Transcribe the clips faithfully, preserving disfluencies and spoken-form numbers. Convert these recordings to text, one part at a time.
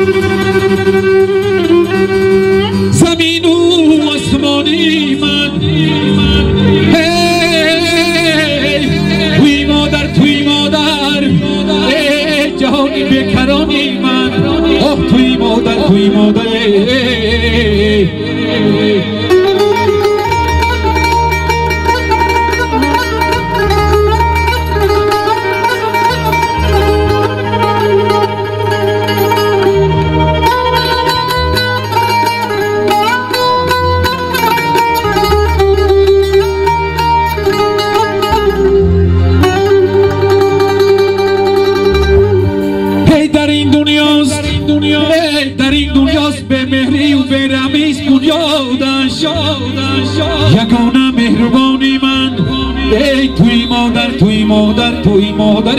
زمین و آسمانی من توی مادر توی مادر جهانی بیکرانی من آه توی مادر توی مادر در این دنیاست به مهری و به رمیز بنیادش یگانه مهربانی من ای توی مادر توی مادر توی مادر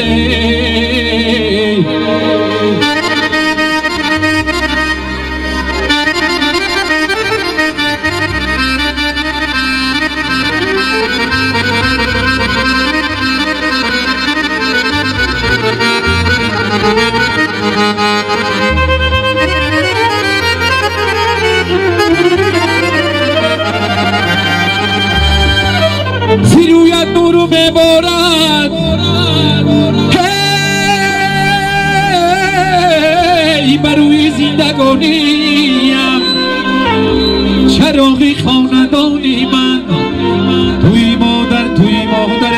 زیرویت نورو ببارد هی بروی زندگانیم چراغی خاندانی من توی مادر توی مادر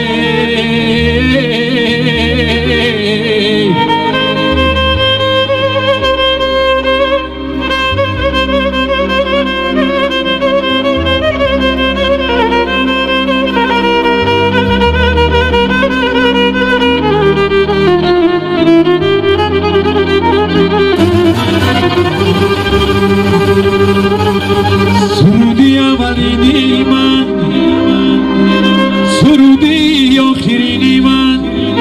سرودی اولینی من سرودی آخرینی من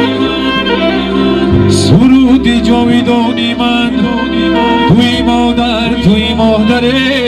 سرودی جاویدانی من توی مادر توی مادر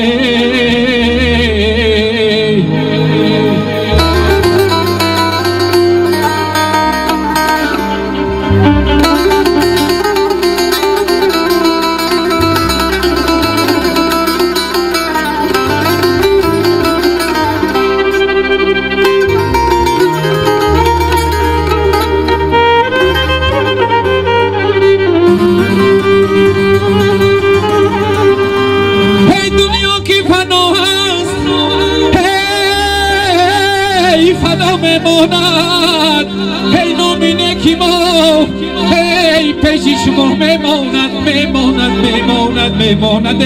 میماند هی نامینه کی ما هی پیشی شما میماند میماند میماند میماند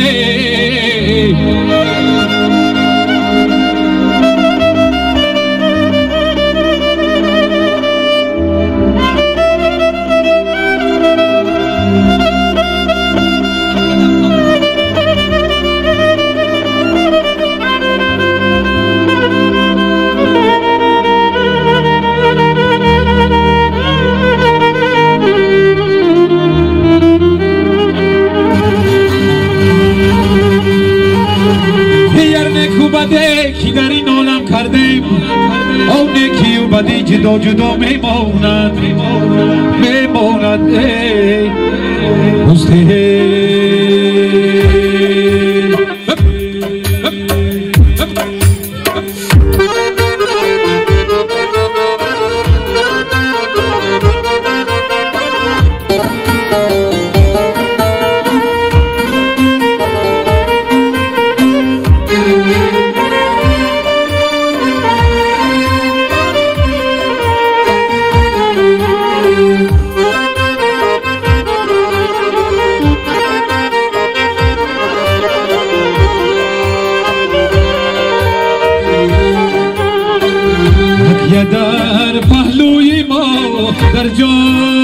کی در این عالم کردیم آن نیکی و بدی جدا جدا میماند میماند ای مستحیل در پهلوی ما در جان